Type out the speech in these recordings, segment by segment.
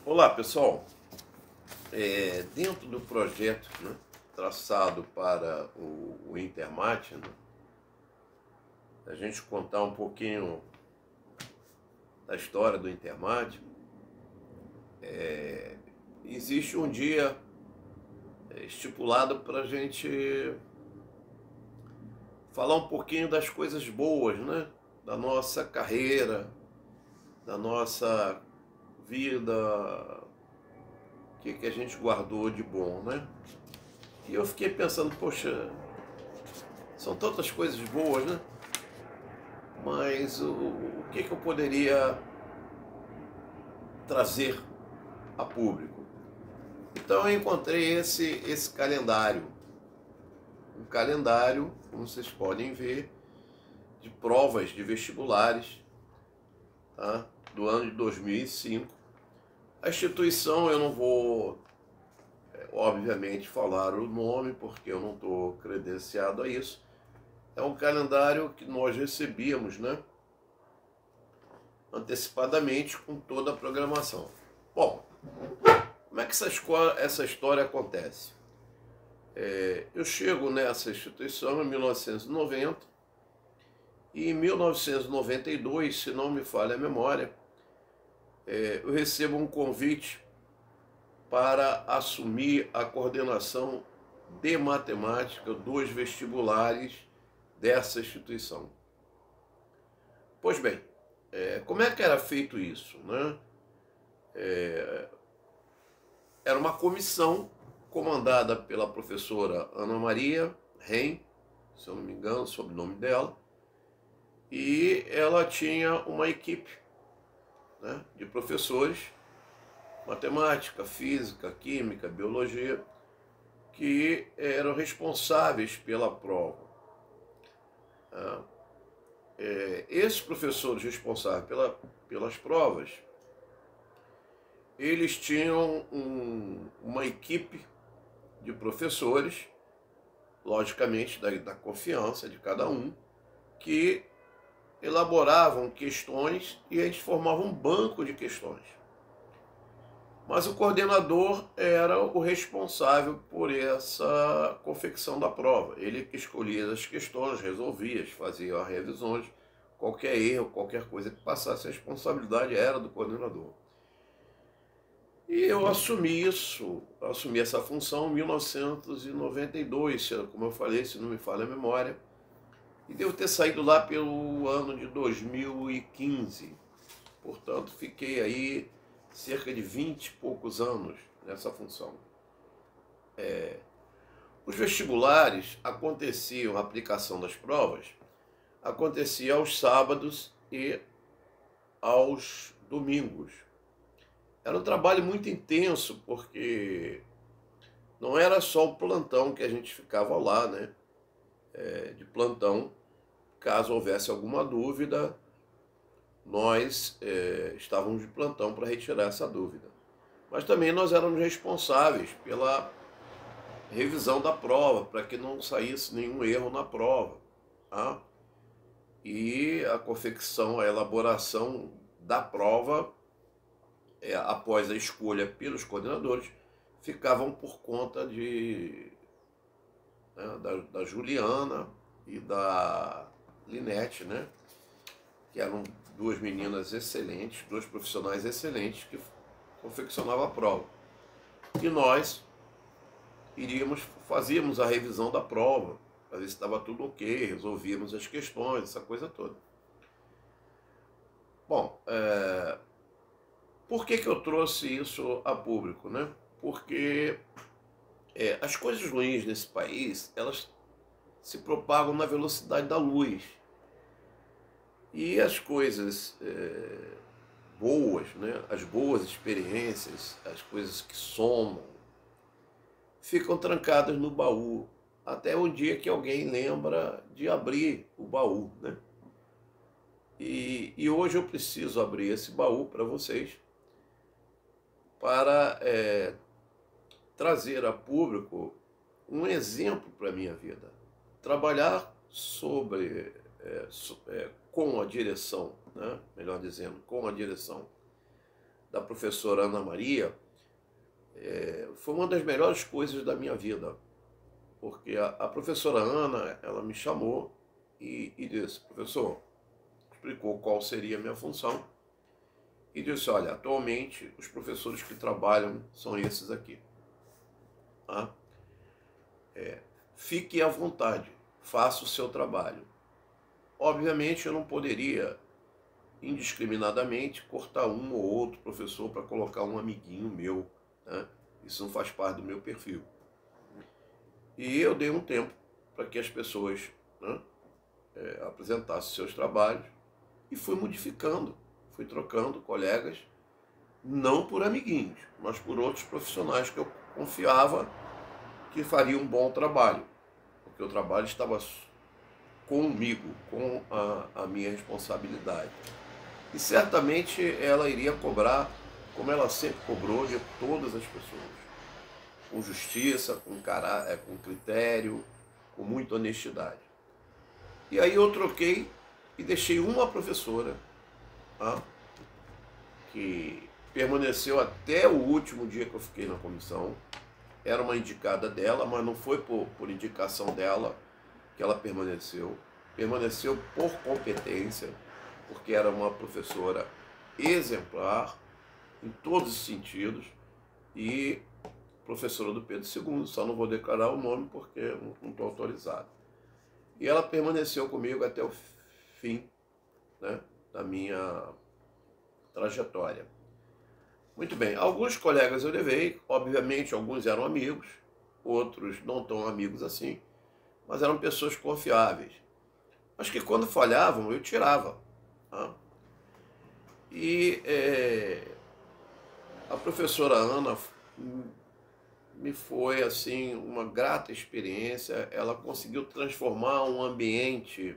Olá pessoal, dentro do projeto, né, traçado para o Intermate, né, a gente contar um pouquinho da história do Intermate. Existe um dia estipulado para a gente falar um pouquinho das coisas boas, né, da nossa carreira, da nossa vida, o que a gente guardou de bom, né? E eu fiquei pensando, poxa, são tantas coisas boas, né? Mas o que eu poderia trazer a público? Então eu encontrei esse calendário. Um calendário, como vocês podem ver, de provas de vestibulares, tá? Do ano de 2005. A instituição eu não vou, obviamente, falar o nome, porque eu não estou credenciado a isso. É um calendário que nós recebíamos, né, antecipadamente, com toda a programação. Bom, como é que essa história acontece? Eu chego nessa instituição em 1990 e em 1992, se não me falha a memória, eu recebo um convite para assumir a coordenação de matemática dos vestibulares dessa instituição. Pois bem, como é que era feito isso, né? Era uma comissão comandada pela professora Ana Maria Ren, se eu não me engano, o sobrenome dela, e ela tinha uma equipe, né, de professores, matemática, física, química, biologia, que eram responsáveis pela prova. Esses professores responsáveis pelas provas, eles tinham uma equipe de professores, logicamente da confiança de cada um, que elaboravam questões e a gente formava um banco de questões. Mas o coordenador era o responsável por essa confecção da prova. Ele que escolhia as questões, resolvia, fazia as revisões, qualquer erro, qualquer coisa que passasse, a responsabilidade era do coordenador. E eu assumi essa função em 1992, como eu falei, se não me falha a memória, e devo ter saído lá pelo ano de 2015. Portanto, fiquei aí cerca de 20 e poucos anos nessa função. Os vestibulares aconteciam, a aplicação das provas acontecia aos sábados e aos domingos. Era um trabalho muito intenso, porque não era só o plantão que a gente ficava lá, né? De plantão, caso houvesse alguma dúvida, nós estávamos de plantão para retirar essa dúvida. Mas também nós éramos responsáveis pela revisão da prova, para que não saísse nenhum erro na prova, tá? E a confecção, a elaboração da prova, após a escolha pelos coordenadores, ficavam por conta da Juliana e da Linete, né? Que eram duas meninas excelentes, dois profissionais excelentes que confeccionavam a prova. E nós fazíamos a revisão da prova, para ver se estava tudo ok, resolvíamos as questões, essa coisa toda. Bom, por que eu trouxe isso a público, né? Porque as coisas ruins nesse país, elas se propagam na velocidade da luz. E as coisas boas, né? As boas experiências, as coisas que somam, ficam trancadas no baú, até o dia que alguém lembra de abrir o baú, né? E hoje eu preciso abrir esse baú para vocês, para trazer a público um exemplo para a minha vida. Trabalhar com a direção, né? Melhor dizendo, com a direção da professora Ana Maria foi uma das melhores coisas da minha vida, porque a professora Ana, ela me chamou e disse: professor, explicou qual seria a minha função e disse: olha, atualmente os professores que trabalham são esses aqui, tá? Fique à vontade, faça o seu trabalho. Obviamente eu não poderia indiscriminadamente cortar um ou outro professor para colocar um amiguinho meu, né? Isso não faz parte do meu perfil. E eu dei um tempo para que as pessoas, né, apresentassem seus trabalhos e fui modificando, fui trocando colegas, não por amiguinhos, mas por outros profissionais que eu confiava que fariam um bom trabalho, porque o trabalho estava comigo, com a minha responsabilidade. E certamente ela iria cobrar, como ela sempre cobrou, de todas as pessoas, com justiça, com critério, com muita honestidade. E aí eu troquei e deixei uma professora, tá, que permaneceu até o último dia que eu fiquei na comissão. Era uma indicada dela, mas não foi por indicação dela que ela permaneceu. Permaneceu por competência, porque era uma professora exemplar em todos os sentidos e professora do Pedro II, só não vou declarar o nome porque não estou autorizado. E ela permaneceu comigo até o fim, né, da minha trajetória. Muito bem, alguns colegas eu levei, obviamente alguns eram amigos, outros não tão amigos assim, mas eram pessoas confiáveis. Mas que quando falhavam eu tirava, tá? E a professora Ana me foi assim uma grata experiência. Ela conseguiu transformar um ambiente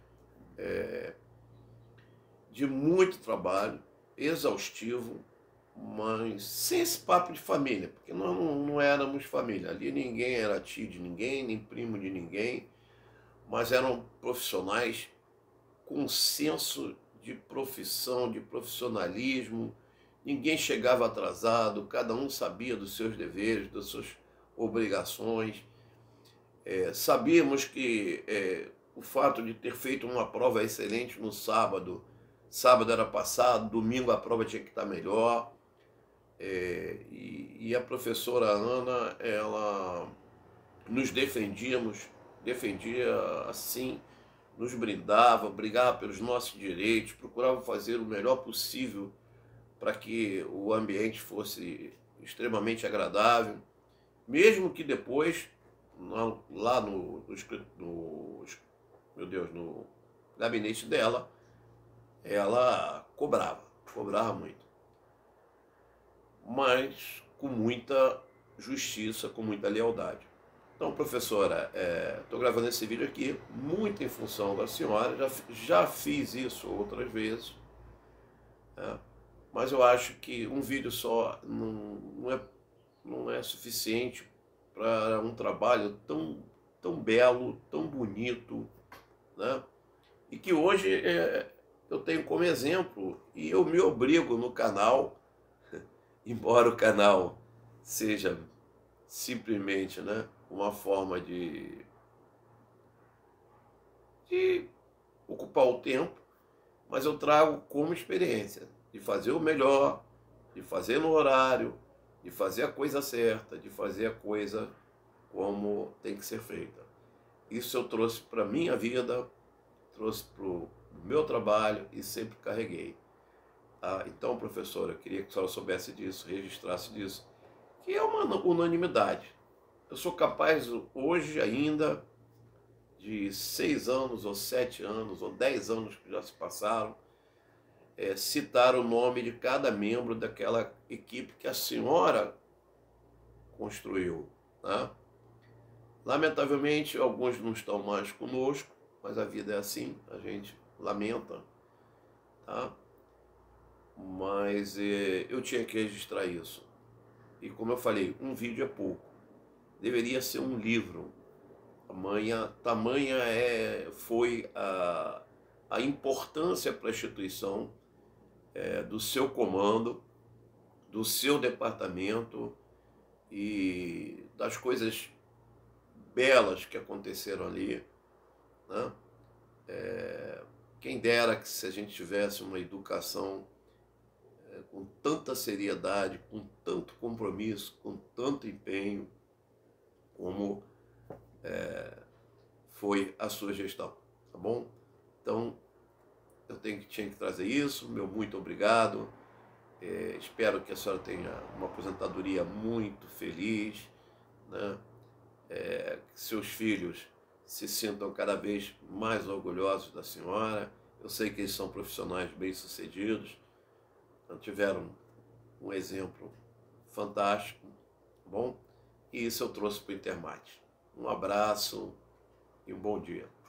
de muito trabalho, exaustivo, mas sem esse papo de família, porque nós não éramos família. Ali ninguém era tio de ninguém, nem primo de ninguém, mas eram profissionais com senso de profissão, de profissionalismo. Ninguém chegava atrasado, cada um sabia dos seus deveres, das suas obrigações. Sabíamos que o fato de ter feito uma prova excelente no sábado, sábado era passado, domingo a prova tinha que estar melhor. E a professora Ana, ela nos defendia assim, nos brigava pelos nossos direitos, procurava fazer o melhor possível para que o ambiente fosse extremamente agradável, mesmo que depois, lá no gabinete dela, ela cobrava muito, mas com muita justiça, com muita lealdade. Então, professora, estou gravando esse vídeo aqui muito em função da senhora, já fiz isso outras vezes, né? Mas eu acho que um vídeo só não é suficiente para um trabalho tão belo, tão bonito, né? E que hoje eu tenho como exemplo, e eu me obrigo no canal, embora o canal seja simplesmente, né, uma forma de ocupar o tempo, mas eu trago como experiência de fazer o melhor, de fazer no horário, de fazer a coisa certa, de fazer a coisa como tem que ser feita. Isso eu trouxe para a minha vida, trouxe para o meu trabalho e sempre carreguei. Então, professora, eu queria que a senhora soubesse disso, registrasse disso, que é uma unanimidade. Eu sou capaz hoje ainda, de 6 anos, ou 7 anos, ou 10 anos que já se passaram, citar o nome de cada membro daquela equipe que a senhora construiu, né? Lamentavelmente, alguns não estão mais conosco, mas a vida é assim, a gente lamenta, tá? Mas eu tinha que registrar isso. E como eu falei, um vídeo é pouco. Deveria ser um livro. Tamanha foi a importância para a instituição do seu comando, do seu departamento e das coisas belas que aconteceram ali, né? Quem dera que se a gente tivesse uma educação com tanta seriedade, com tanto compromisso, com tanto empenho, como foi a sua gestão, tá bom? Então, tinha que trazer isso, meu muito obrigado. Espero que a senhora tenha uma aposentadoria muito feliz, né? Que seus filhos se sintam cada vez mais orgulhosos da senhora. Eu sei que eles são profissionais bem-sucedidos, então tiveram um exemplo fantástico, tá bom? E isso eu trouxe para o Intermate. Um abraço e um bom dia.